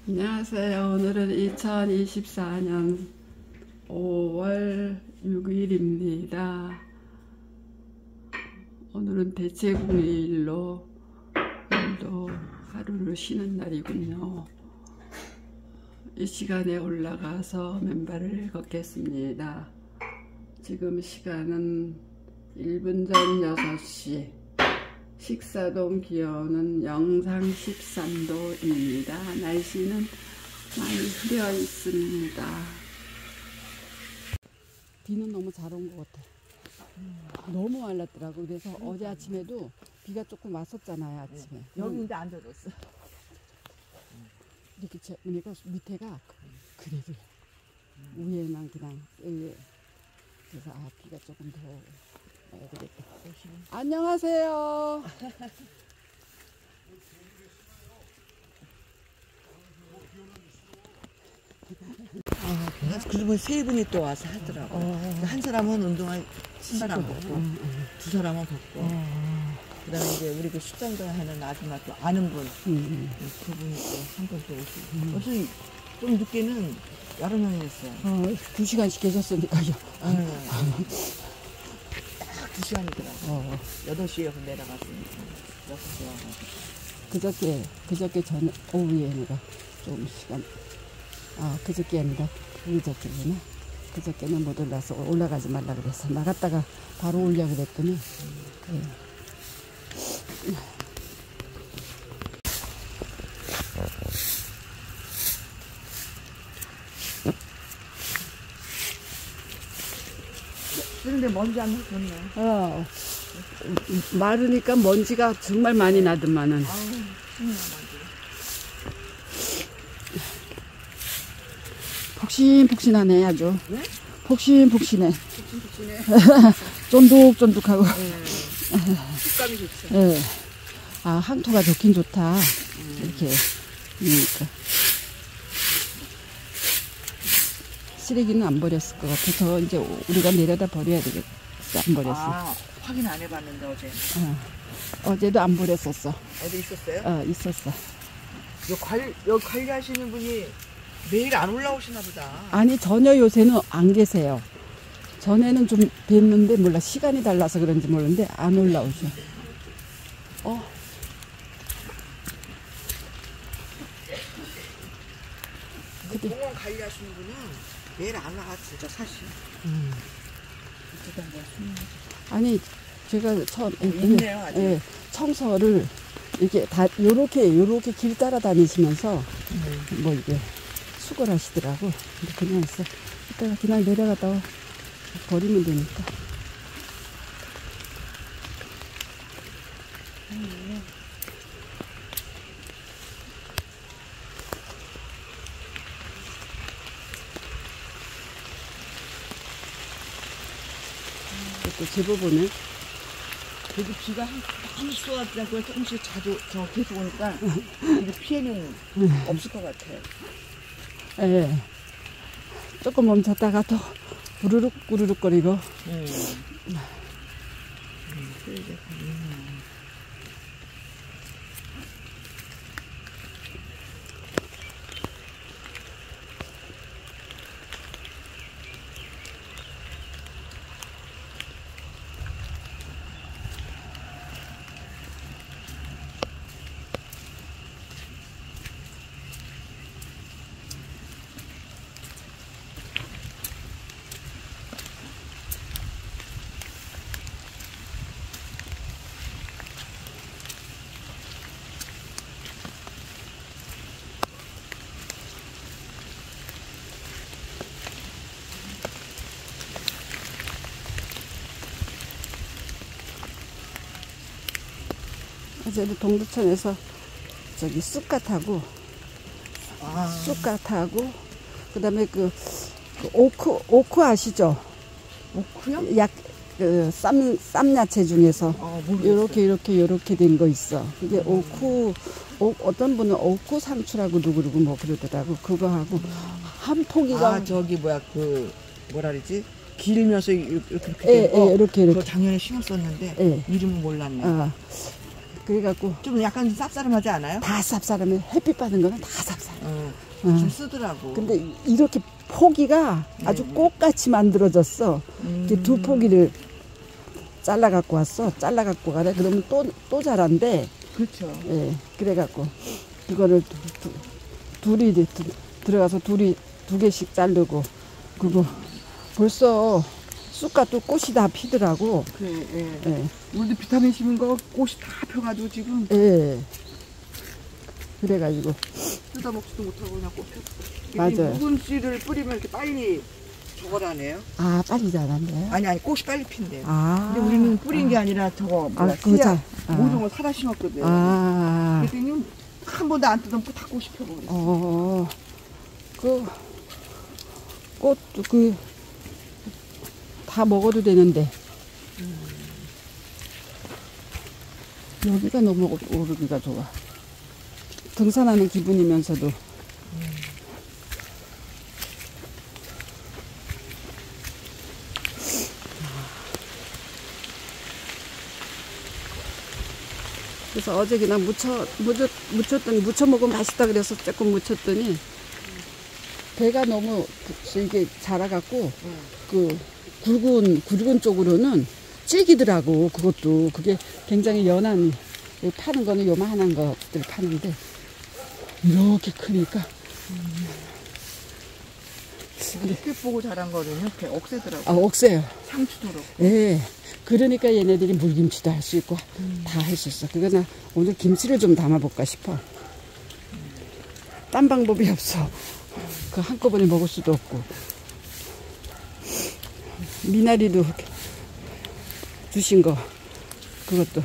안녕하세요. 오늘은 2024년 5월 6일입니다. 오늘은 대체공휴일로 오늘도 하루를 쉬는 날이군요. 이 시간에 올라가서 맨발을 걷겠습니다. 지금 시간은 1분 전 6시. 식사동 기온은 영상 13도입니다. 날씨는 많이 흐려 있습니다. 비는 너무 잘 온 것 같아. 너무 말랐더라고. 그래서 어제 아침에도 비가 조금 왔었잖아요. 아침에. 여기 이제 안 젖었어. 이렇게 보니까 밑에가 그래도 위에만 그냥 그래서 비가 조금 더 와야 되겠다. 안녕하세요. 그리고 세 분이 또 와서 하더라고. 한 사람은 운동화 신발 안 벗고, 두 사람은 벗고. 그다음에 이제 우리 그 식당도 하는 아줌마 또 아는 분, 그분이 또 한 번 또 오시고. 그래서 좀 늦게는 여러 명이었어요. 2시간씩 계셨으니까요. 딱 2시간이더라고. 8시에 내려갔으니까 6시에 와가지고. 그저께 전 오후에 내가 좀 시간, 그저께 아니라 그저께구나. 그저께는 못 올라서 올라가지 말라 그랬어. 나갔다가 바로 올려 그랬더니. 그런데 먼지 안 좋네. 마르니까 먼지가 정말 많이 나더만은. 폭신폭신하네 아주. 네? 폭신폭신해. 폭신폭신해. 쫀득쫀득하고. 식감이 좋죠. 네. 항토가 좋긴 좋다. 이렇게. 그러니까. 쓰레기는 안 버렸을 것 같아. 저 이제 우리가 내려다 버려야 되겠어. 안 버렸어. 확인 안 해봤는데 어제. 어제도 안 버렸었어. 어디 있었어요? 있었어. 여 관리하시는 분이 매일 안 올라오시나 보다. 아니 전혀 요새는 안 계세요. 전에는 좀 뵀는데 몰라 시간이 달라서 그런지 모르는데 안 올라오셔. 공원 관리하시는 분은 매일 안 나가 진짜 사실. 아니 제가 있네요, 아직. 청소를 이렇게 다 요렇게 길 따라 다니시면서 뭐 이게 수고를 하시더라고. 근데 그냥 있어. 이따가 그냥 내려가다 버리면 되니까. 또 제법 오네. 여기 비가 많이 쏟아지지 않고 조금씩 자주 계속 오니까 이게 피해는 없을 것 같아요. 예. 조금 멈췄다가 또 우르륵 거리고. 어제도 동두천에서 저기 쑥갓하고 그다음에 그 오크 아시죠? 오크요? 쌈야채 중에서 요렇게 된 거 있어. 그게 어떤 분은 오크 상추라고 누구르고 뭐 그러더라고. 그거 하고 한 포기가 저기 뭐야 뭐라 그러지? 길면서 이렇게 이렇게 그거 작년에 심었었는데 이름은 몰랐네. 그래갖고 좀 약간 쌉싸름하지 않아요? 다 쌉싸름해. 햇빛 받은 거는 다 쌉싸름해. 줄 쓰더라고. 근데 이렇게 포기가 아주 꽃같이 만들어졌어. 이렇게 두 포기를 잘라 갖고 왔어. 잘라 갖고 가래. 그러면 또 자란대. 그렇죠. 예, 그래갖고 그거를 둘이 들어가서 둘이 두 개씩 자르고 그거 벌써 쑥갓도 꽃이 다 피더라고. 그래, 예. 예, 우리도 비타민 C인 거 꽃이 다 펴가지고 지금 예. 그래가지고 뜯어먹지도 못하고 그냥 꽃 폈어. 맞아요. 묵은 씨를 뿌리면 이렇게 빨리 저거라네요. 아 빨리 자란대요. 아니 꽃이 빨리 핀대요. 아, 근데 우리는 뿌린 게 아니라 저거 뭐야 그거 씨앗 아. 모든 걸 사다 심었거든. 아, 그랬더니 한 번도 안 뜯으면 다 꽃이 펴버렸어. 그 꽃도 다 먹어도 되는데 여기가 너무 오르기가 좋아. 등산하는 기분이면서도 그래서 어제 그냥 무쳤더니 무쳐 먹으면 맛있다 그래서 조금 무쳤더니 배가 너무 이게 자라갖고 그 굵은 쪽으로는 질기더라고. 그것도 그게 굉장히 연한 파는 거는 요만한 것들 파는데 이렇게 크니까 이렇게 보고 자란 거는 이렇게 억세더라고. 아 억세요. 상추도 그렇고. 예. 그러니까 얘네들이 물김치도 할 수 있고 다 할 수 있어. 그거 나 오늘 김치를 좀 담아볼까 싶어. 딴 방법이 없어. 그 한꺼번에 먹을 수도 없고. 미나리도 주신 거 그것도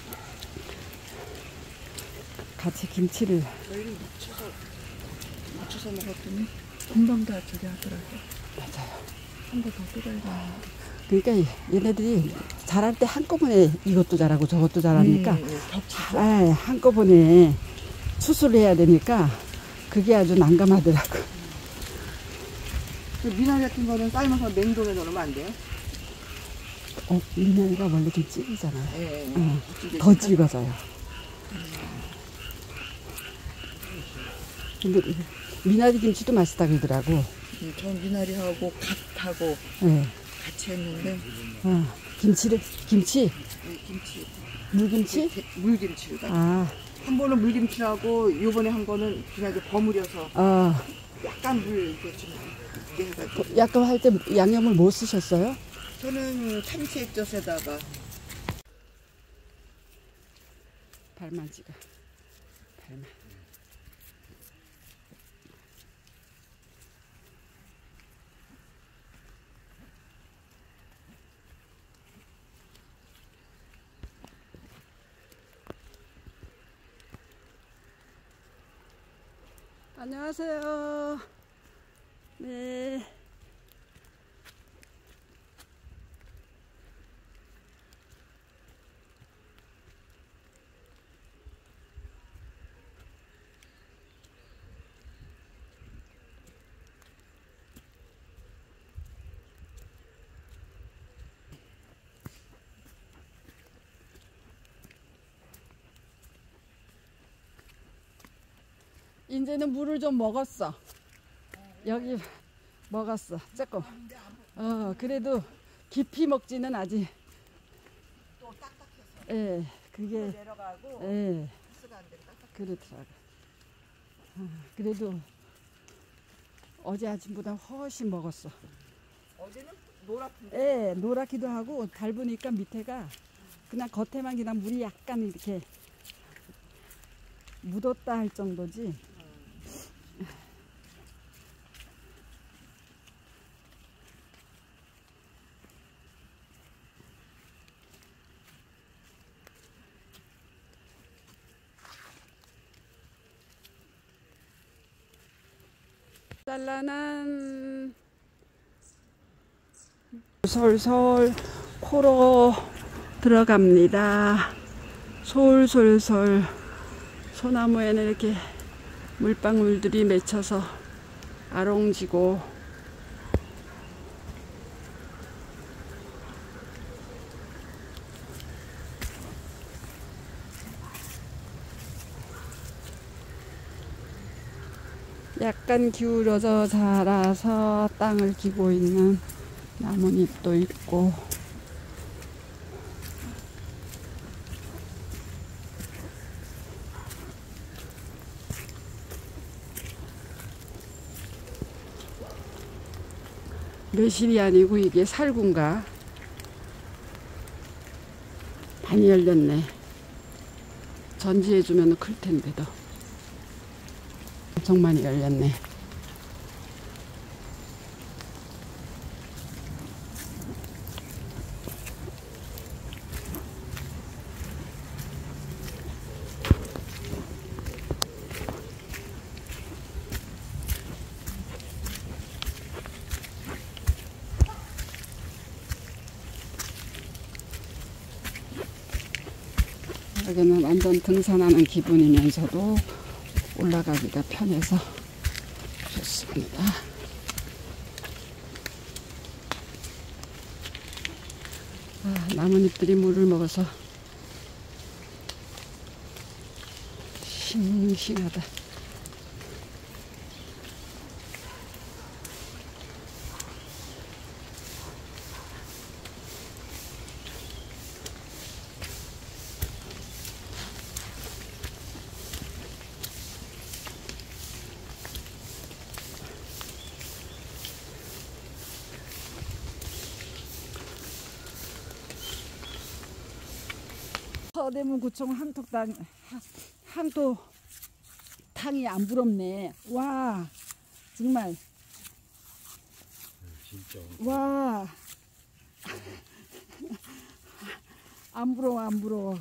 같이 김치를 저희를 묻혀서 먹었더니 금방 다 저기 하더라고. 맞아요. 한 번 더 뜯어야 돼. 그러니까 얘네들이 자랄 때 한꺼번에 이것도 자라고 저것도 자라니까 겹치죠. 한꺼번에 추수를 해야 되니까 그게 아주 난감하더라고. 그 미나리 같은 거는 삶아서 냉동에 넣으면 안 돼요? 미나리가 원래 좀 질기잖아요. 예. 더 질겨져요. 근데 미나리 김치도 맛있다 그러더라고. 전 미나리하고 갓하고 네. 같이 했는데 김치 네, 김치 물김치? 물김치가 한 번은 물김치하고 요번에 한 거는 그냥 이제 버무려서 약간 물 이렇게 좀 이렇게 해가지고 약간 할 때 양념을 뭐 쓰셨어요? 저는 참치 액젓에다가 발만지가 발만. 안녕하세요. 네. 이제는 물을 좀 먹었어. 여기 먹었어. 조금. 그래도 깊이 먹지는 아직. 또 딱딱해서 예, 그게. 내려가고 예, 가스가 안 된다. 그렇더라고. 그래도 어제 아침보다 훨씬 먹었어. 어제는 노랗던데. 예, 노랗기도 하고 닮으니까 밑에가 그냥 겉에만 그냥 물이 약간 이렇게 묻었다 할 정도지. 찬란한 솔솔 코로 들어갑니다. 솔솔솔 소나무에는 이렇게 물방울들이 맺혀서 아롱지고 약간 기울어져 자라서 땅을 기고 있는 나뭇잎도 있고, 매실이 아니고 이게 살구인가? 많이 열렸네. 전지해주면 클 텐데도. 엄청 많이 열렸네. 여기는 완전 등산하는 기분이면서도 올라가기가 편해서 좋습니다. 나뭇잎들이 물을 먹어서 싱싱하다. 서대문구청 항토탕이 안 부럽네. 와, 정말. 진짜. 와. 안 부러워, 안 부러워.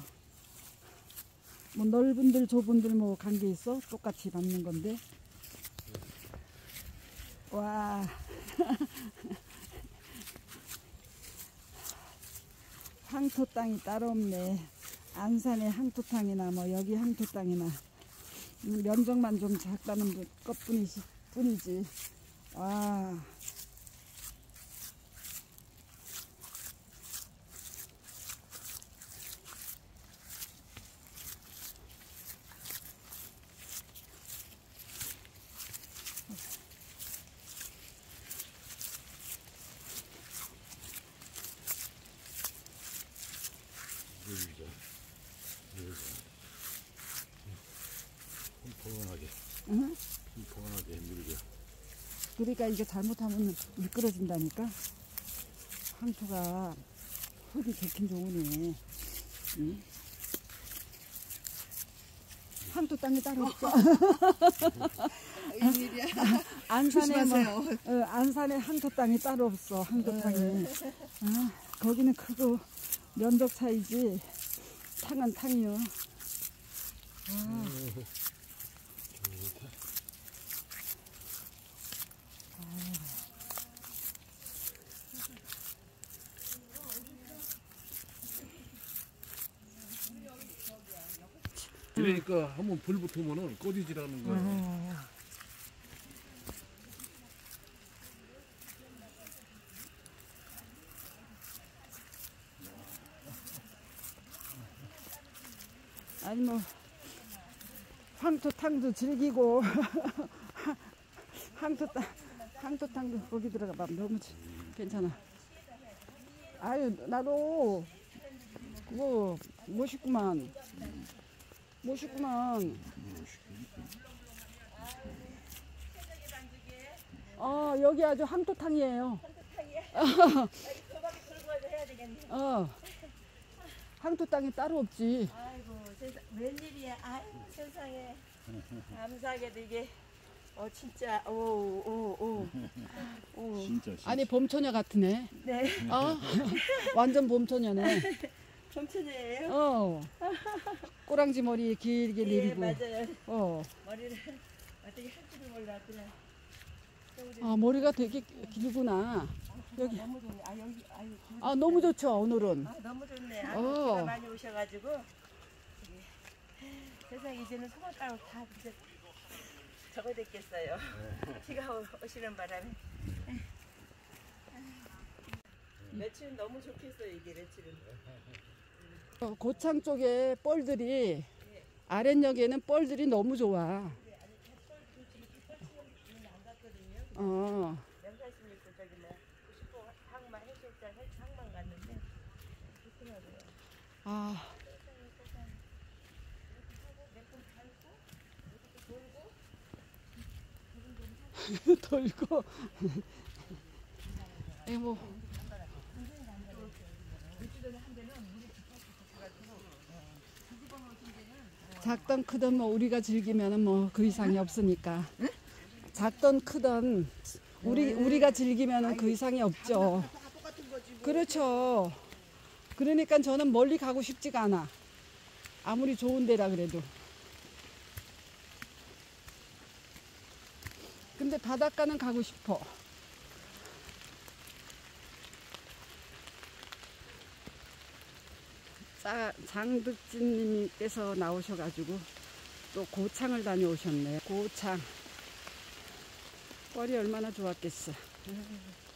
뭐 넓은들 좁은들 뭐 관계 있어? 똑같이 받는 건데. 와. 항토 땅이 따로 없네. 안산에 항토탕이나 뭐 여기 항토땅이나 면적만 좀 작다는 것뿐이지. 와. 밀자. 퐁퐁하게. 응? 퐁퐁하게 밀자. 그러니까 이게 잘못하면 미끄러진다니까. 항토가 흙이 좋긴 좋으네. 응? 항토 땅이 따로 없죠. 웬일이야. 안산에 조심하세요. 안산에 항토 땅이 따로 없어. 항토 땅이. 거기는 크고 면적 차이지. 탕은 탕이요. 그러니까 한번 불 붙으면은 꺼지지라는 거야. 아니 뭐 황토탕도 즐기고 황토탕도 거기 들어가 봐. 너무 괜찮아. 아유 나도 그거 멋있구만. 여기 아주 항토탕이에요. 항토땅이 따로 없지. 아이고 세상 웬일이야. 아이고 세상에 감사하게도 이게 진짜 오. 진짜. 아니 봄처녀 같으네. 네. 완전 봄처녀네. 청춘이에요. 꼬랑지 머리 길게 예 내리고. 맞아요. 머리를 어떻게 할 줄을 몰랐더라. 머리가 되게 길구나. 여기. 너무 좋네. 여기 너무 좋죠 오늘은. 너무 좋네. 어. 비가 많이 오셔가지고 세상 이제는 소금가루 다 이제 저거 됐겠어요. 비가 오시는 바람에. 며칠은 너무 좋겠어요 이게 며칠은. 고창 쪽에 뻘들이 아랫역에는 뻘들이 너무 좋아. 명사심 있고 저기 뭐 90호 항만 해수욕장 항만 갔는데 좋더라고요. 아, 몇분 살고 돌고. 이 뭐. 작던 크던 뭐 우리가 즐기면은 뭐 그 이상이 없으니까. 작던 크던 우리가 즐기면은 그 이상이 없죠. 그렇죠. 그러니까 저는 멀리 가고 싶지가 않아. 아무리 좋은 데라 그래도. 근데 바닷가는 가고 싶어. 장득진님께서 나오셔가지고 또 고창을 다녀오셨네. 고창. 뻘이 얼마나 좋았겠어.